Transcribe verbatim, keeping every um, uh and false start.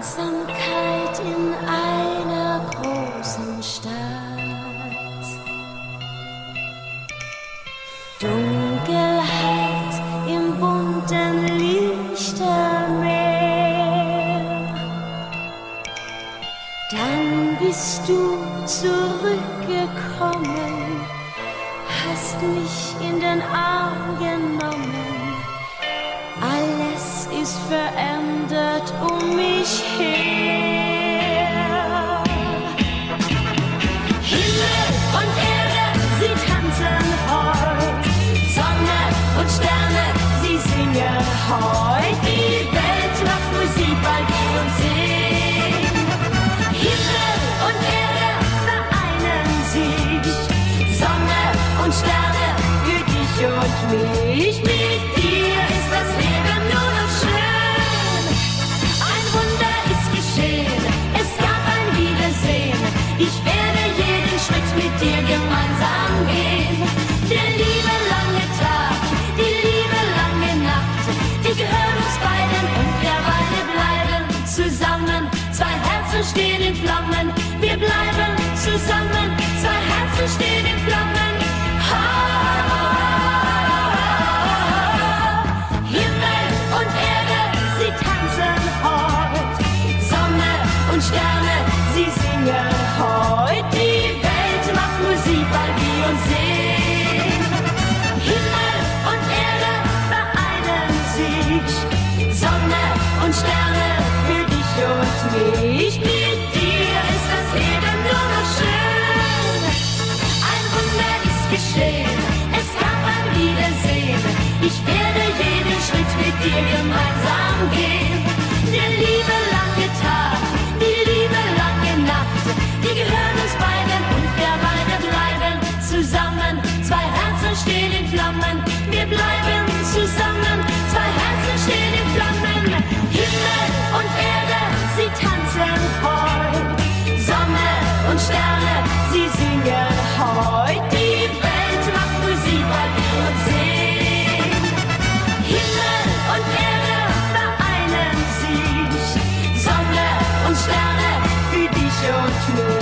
Einsamkeit in einer großen Stadt, Dunkelheit im bunten Lichtermeer. Dann bist du zurückgekommen, hast mich in den Arm genommen. Alles ist verändert um mich her. Himmel und Erde, sie tanzen heut. Sonne und Sterne, sie singen heut. Die Welt macht Musik, weil wir uns sehen. Himmel und Erde vereinen sich. Sonne und Sterne für dich und mich. Mit dir ist das Leben nur noch schön. Ein Wunder ist geschehen, es gab ein Wiedersehen. Ich werde jeden Schritt mit dir gemeinsam gehen. Der liebe lange Tag, die liebe lange Nacht, die gehören uns beiden und wir beide bleiben zusammen. Zwei Herzen stehen in Flammen, wir bleiben zusammen. Zwei Herzen stehen in Flammen. Himmel und Erde, sie tanzen heut. Sonne und Sterne, sie singen heut. Die Welt macht Musik, weil wir uns sehen. Himmel und Erde vereinen sich. Sonne und Sterne für dich und mich. Mit dir ist das Leben nur noch schön. Ein Wunder ist geschehen, es gab ein Wiedersehen. Ich werde jeden Schritt mit dir gemeinsam gehen. Der liebe lange Tag, die liebe lange Nacht, die gehören uns beiden und wir beide bleiben zusammen. Zwei Herzen stehen in Flammen, wir bleiben zusammen. Zwei Herzen stehen in Flammen. Himmel und Erde, sie tanzen heut. Sonne und Sterne, sie singen heut. Die Welt macht Musik, weil wir uns sehen. Himmel und Erde vereinen sich. Sonne und Sterne für dich und mich.